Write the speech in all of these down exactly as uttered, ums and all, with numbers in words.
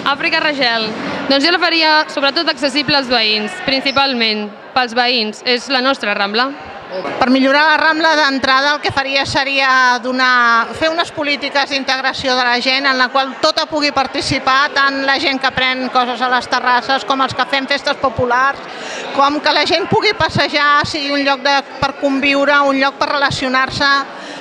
Àfrica Ragel. Doncs jo la faria sobretot accessible als veïns, principalment pels veïns. És la nostra Rambla. Per millorar la Rambla, d'entrada el que faria seria donar, fer unes polítiques d'integració de la gent en la qual tota pugui participar, tant la gent que pren coses a les terrasses com els que fem festes populars, com que la gent pugui passejar, sigui un lloc de, per conviure, un lloc per relacionar-se,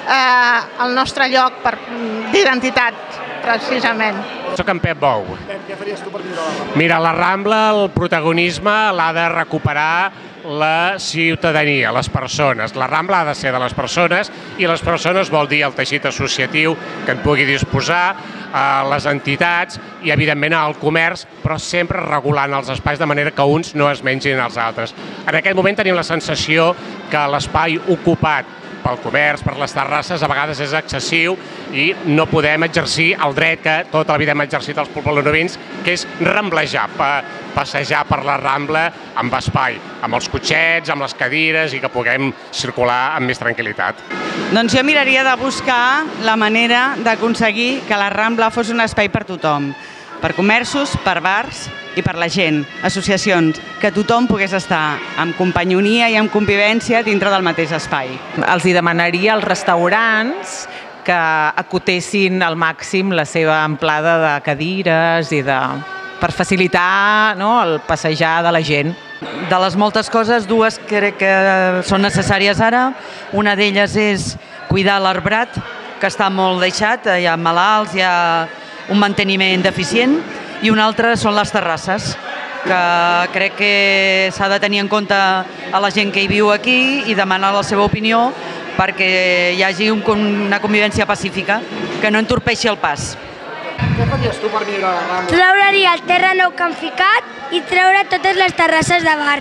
eh, el nostre lloc d'identitat, precisament. Soc en Pep Bou. Pep, què faries tu per millorar la Rambla? Mira, la Rambla, el protagonisme l'ha de recuperar la ciutadania, les persones. La Rambla ha de ser de les persones i les persones vol dir el teixit associatiu que en pugui disposar, les entitats i, evidentment, el comerç, però sempre regulant els espais de manera que uns no es mengin els altres. En aquest moment tenim la sensació que l'espai ocupat pel comerç, per les terrasses, a vegades és excessiu i no podem exercir el dret que tota la vida hem exercit els poblenovins, que és ramblejar, passejar per la Rambla amb espai, amb els cotxets, amb les cadires i que puguem circular amb més tranquil·litat. Doncs jo miraria de buscar la manera d'aconseguir que la Rambla fos un espai per tothom, per comerços, per bars i per la gent, associacions, que tothom pogués estar amb companyonia i amb convivència dintre del mateix espai. Els hi demanaria als restaurants que acotessin al màxim la seva amplada de cadires i de... per facilitar el passejar de la gent. De les moltes coses, dues crec que són necessàries ara. Una d'elles és cuidar l'arbrat, que està molt deixat, hi ha malalts, hi ha un manteniment deficient, i una altra són les terrasses, que crec que s'ha de tenir en compte a la gent que hi viu aquí i demanar la seva opinió perquè hi hagi una convivència pacífica, que no entorpeixi el pas. Què faries tu per millorar la Rambla? Treureria el terra nou que han ficat i treure totes les terrasses de bar.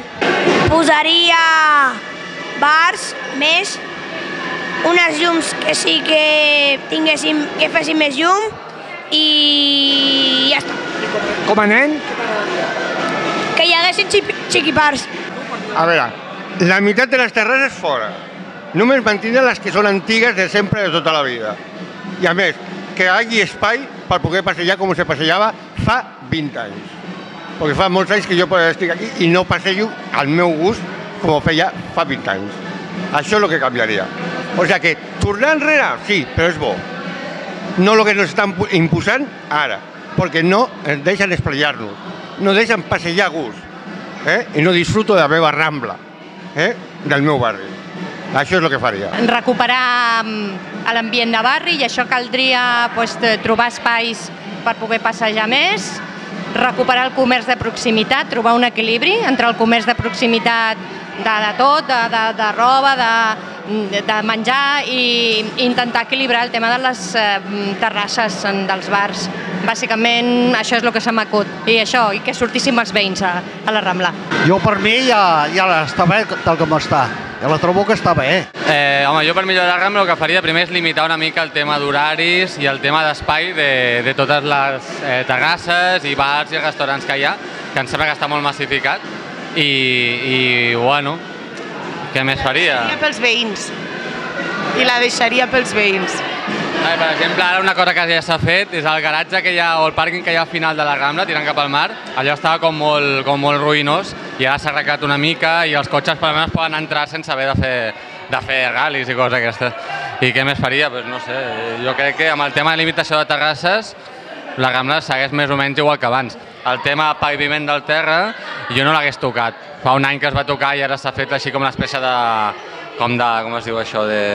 Posaria bars més, unes llums que sí que tinguéssim, que fessin més llum i ja està. Com a nen? Que hi haguessin xiquipars. A veure, la meitat de les terrasses fora. Només mantindre les que són antigues de sempre, de tota la vida. I a més, que hi hagi espai per poder passejar com se passejava fa vint anys. Perquè fa molts anys que jo estic aquí i no passejo al meu gust com ho feia fa vint anys. Això és el que canviaria. O sigui que tornar enrere, sí, però és bo. No el que ens estan imposant ara, perquè no ens deixen esplayar-nos, no deixen passejar a gust, eh? I no disfruto de la meva Rambla, eh? Del meu barri. Això és el que faria. Recuperar l'ambient de barri i això caldria pues, trobar espais per poder passejar més, recuperar el comerç de proximitat, trobar un equilibri entre el comerç de proximitat de, de tot, de, de, de roba, de, de menjar i intentar equilibrar el tema de les eh, terrasses dels bars. Bàsicament això és el que se m'acut i això, i que sortíssim els veïns a, a la Rambla. Jo per mi ja, ja està bé tal com està. Ja la trobo que està bé. Eh, home, jo per millorar la Rambla el que faria primer és limitar una mica el tema d'horaris i el tema d'espai de, de totes les eh, terrasses i bars i restaurants que hi ha, que em sembla que està molt massificat. I, i bueno, què més faria? La deixaria pels veïns. I la deixaria pels veïns. Eh, per exemple, ara una cosa que ja s'ha fet és el garatge que hi ha, o el pàrquing que hi ha al final de la Rambla, tirant cap al mar, allò estava com molt, com molt ruïnós i ara s'ha arreglat una mica i els cotxes per almenys poden entrar sense haver de fer, de fer ral·lis i coses aquestes. I què més faria? Pues no sé, jo crec que amb el tema de limitació de terrasses la Rambla segueix més o menys igual que abans. El tema del paviment del terra jo no l'hagués tocat. Fa un any que es va tocar i ara s'ha fet així com una espècie de... com de... com es diu això? De...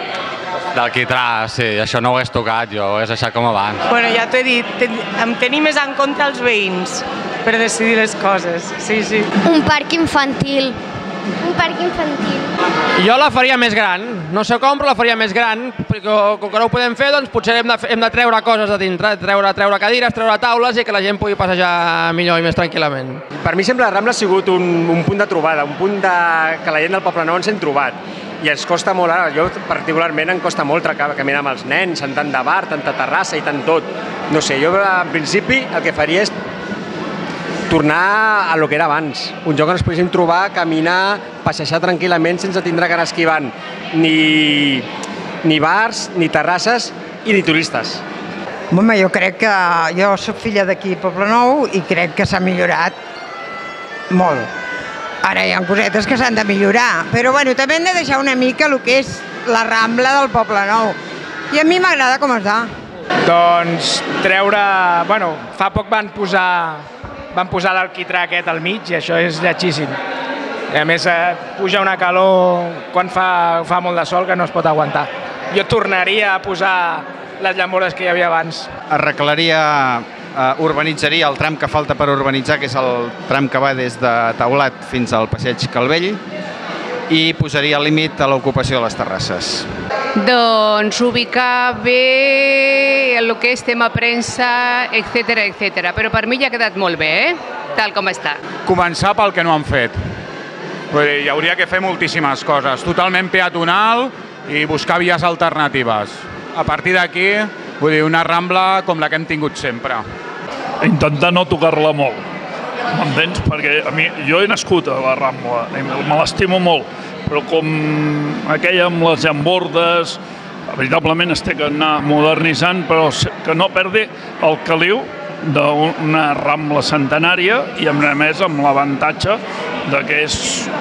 d'alquitrà, sí, això no ho hagués tocat, jo ho hagués deixat com abans. Bueno, ja t'ho he dit, ten, em tenim més en compte els veïns per decidir les coses, sí, sí. Un parc infantil. Un parc infantil. Jo la faria més gran, no sé com, però la faria més gran, perquè com que no ho podem fer, doncs potser hem de, hem de treure coses de dintre, treure, treure cadires, treure taules i que la gent pugui passejar millor i més tranquil·lament. Per mi sempre la Rambla ha sigut un, un punt de trobada, un punt de, que la gent del Poble Nou ens hem trobat. I ens costa molt, ara, jo particularment em costa molt caminar amb els nens, en tant de bar, tanta terrassa i tant tot. No sé, jo en principi el que faria és tornar a lo que era abans. Un lloc on ens poguéssim trobar, caminar, passejar tranquil·lament sense tindre que anar esquivant ni, ni bars, ni terrasses i ni turistes. Home, jo crec que... Jo soc filla d'aquí, Poblenou, i crec que s'ha millorat molt. Ara hi ha cosetes que s'han de millorar, però bueno, també hem de deixar una mica el que és la Rambla del Poblenou. I a mi m'agrada com està. Doncs treure... Bueno, fa poc van posar, van posar l'alquitrà aquest al mig i això és lletgíssim. I a més, puja una calor quan fa, fa molt de sol que no es pot aguantar. Jo tornaria a posar les llamores que hi havia abans. Arreglaria, eh, urbanitzaria el tram que falta per urbanitzar, que és el tram que va des de Taulat fins al passeig Calvell, i posaria límit a l'ocupació de les terrasses. Doncs ubicar bé el que és tema premsa, etcètera, etcètera. Però per mi ja ha quedat molt bé, eh? Tal com està. Començar pel que no han fet. Vull dir, hi hauria que fer moltíssimes coses. Totalment peatonal i buscar vies alternatives. A partir d'aquí, vull dir, una Rambla com la que hem tingut sempre. Intentar no tocar-la molt, m'entens? Perquè a mi, jo he nascut a la Rambla, me l'estimo molt, però com aquella amb les llambordes, veritablement es té que anar modernitzant, però que no perdi el caliu d'una Rambla centenària i a més amb l'avantatge que és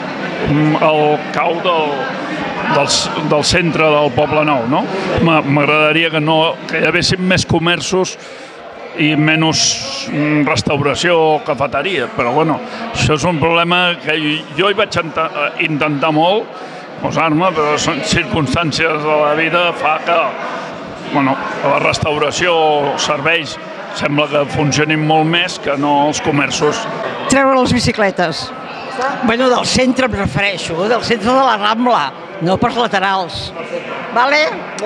el cau del, del, del centre del Poblenou, no? M'agradaria que, no, que hi haguessin més comerços i menys restauració o cafeteria, però bueno, això és un problema que jo hi vaig intentar molt posar-me, però són circumstàncies de la vida fa que, bueno, la restauració o serveis sembla que funcionin molt més que no els comerços. Treure les bicicletes. Bueno, del centre em refereixo, del centre de la Rambla, no pels laterals. Vale?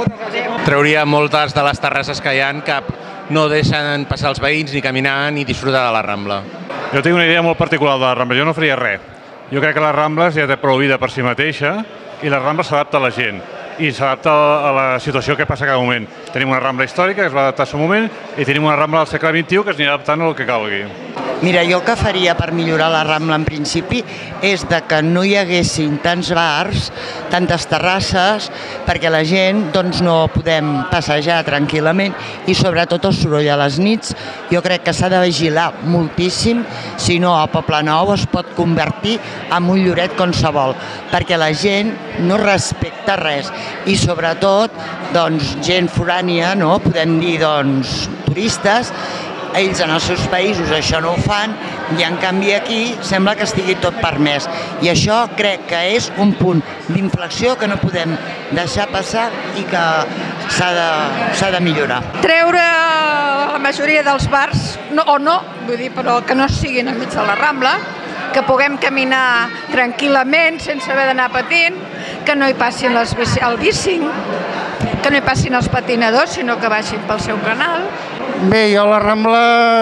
Trauria moltes de les terrasses que hi ha que no deixen passar els veïns ni caminar ni disfrutar de la Rambla. Jo tinc una idea molt particular de la Rambla, jo no faria res. Jo crec que la Rambla ja té prou vida per si mateixa i la Rambla s'adapta a la gent i s'adapta a la situació que passa a cada moment. Tenim una Rambla històrica que es va adaptar al seu moment i tenim una Rambla del segle vint-i-u que es anirà adaptant al que calgui. Mira, jo el que faria per millorar la Rambla en principi és de que no hi haguessin tants bars, tantes terrasses, perquè la gent doncs, no podem passejar tranquil·lament i sobretot el soroll a les nits. Jo crec que s'ha de vigilar moltíssim, si no a Poblenou es pot convertir en un lloret qualsevol, perquè la gent no respecta res i sobretot doncs, gent forània, no? Podem dir doncs, turistes, ells en els seus països això no ho fan i en canvi aquí sembla que estigui tot permès i això crec que és un punt d'inflexió que no podem deixar passar i que s'ha de, s'ha de millorar. Treure la majoria dels bars, no, o no, vull dir, però que no siguin al mig de la Rambla, que puguem caminar tranquil·lament sense haver d'anar patint, que no hi passin les bici, el bicing, que no hi passin els patinadors, sinó que baixin pel seu canal. Bé, jo a la Rambla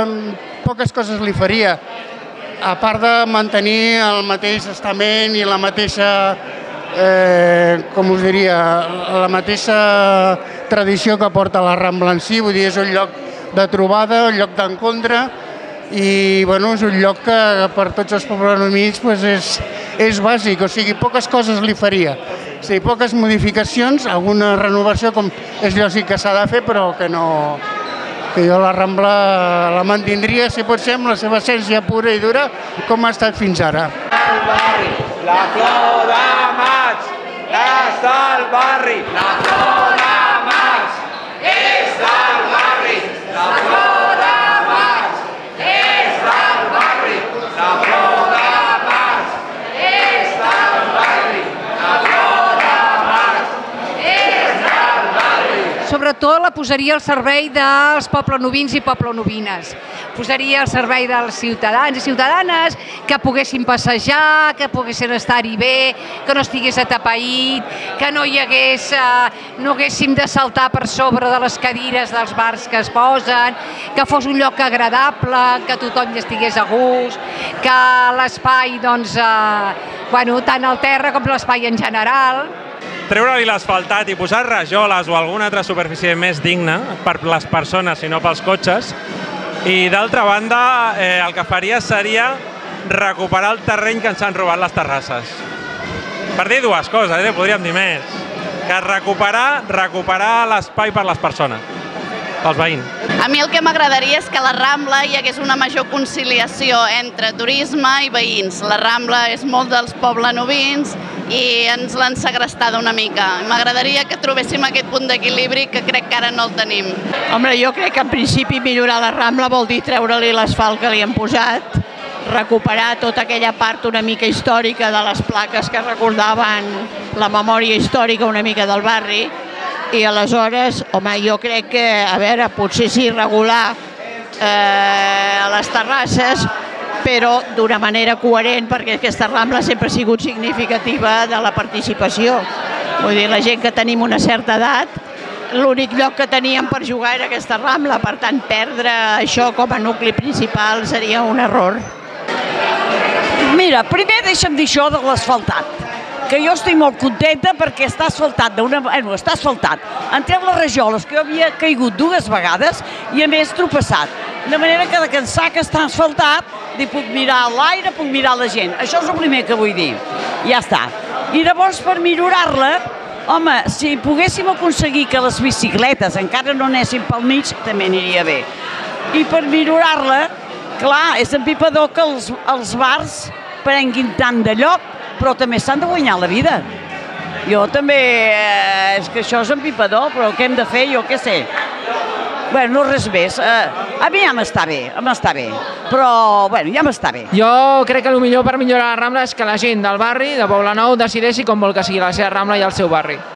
poques coses li faria, a part de mantenir el mateix estament i la mateixa, eh, com us diria, la mateixa tradició que porta la Rambla en si, vull dir, és un lloc de trobada, un lloc d'encontre, i bueno, és un lloc que per tots els poblenomins pues, és, és bàsic, o sigui, poques coses li faria. O sigui, poques modificacions, alguna renovació com és lògic que s'ha de fer, però que no... que jo la Rambla la mantindria, si pot ser, amb la seva essència pura i dura, com ha estat fins ara. La flor de maig és del barri. La flor de maig és del barri. La flor de maig és del barri. La flor de maig és del barri. La flor de maig és del barri. Sobretot la posaria al servei dels poblenovins i poblenovines. Posaria al servei dels ciutadans i ciutadanes que poguessin passejar, que poguessin estar-hi bé, que no estigués atapeït, que no hi hagués, no haguéssim de saltar per sobre de les cadires dels bars que es posen, que fos un lloc agradable, que tothom hi estigués a gust, que l'espai, doncs, bueno, tant el terra com l'espai en general, treure-li l'asfaltat i posar rajoles o alguna altra superfície més digna per les persones i no pels cotxes. I d'altra banda, eh, el que faria seria recuperar el terreny que ens han robat les terrasses. Per dir dues coses, eh? Podríem dir més. Que recuperar, recuperar l'espai per les persones. pels veïns. A mi el que m'agradaria és que a la Rambla hi hagués una major conciliació entre turisme i veïns. La Rambla és molt dels poblenovins i ens l'han segrestada una mica. M'agradaria que trobéssim aquest punt d'equilibri que crec que ara no el tenim. Home, jo crec que en principi millorar la Rambla vol dir treure-li l'asfalt que li han posat, recuperar tota aquella part una mica històrica de les plaques que recordaven la memòria històrica una mica del barri, i aleshores, home, jo crec que, a veure, potser sí regular eh, les terrasses, però d'una manera coherent, perquè aquesta Rambla sempre ha sigut significativa de la participació. Vull dir, la gent que tenim una certa edat, l'únic lloc que teníem per jugar era aquesta Rambla, per tant, perdre això com a nucli principal seria un error. Mira, primer deixa'm dir això de l'asfaltat, que jo estic molt contenta perquè està asfaltat d'una... Bueno, està asfaltat. Entreu les rajoles, que jo havia caigut dues vegades i a més tropeçat. De manera que de cansar que està asfaltat, li puc mirar l'aire, puc mirar la gent. Això és el primer que vull dir. Ja està. I llavors, per millorar-la, home, si poguéssim aconseguir que les bicicletes encara no anessin pel mig, també aniria bé. I per millorar-la, clar, és empipador que els, els bars prenguin tant de lloc, però també s'han de guanyar la vida. Jo també, eh, és que això és empipador, però què hem de fer, jo què sé. Bueno, no res més. Eh, a mi ja m'està bé, m'està bé, però bueno, ja m'està bé. Jo crec que el millor per millorar la Rambla és que la gent del barri, de Poblenou, decideixi com vol que sigui la seva Rambla i el seu barri.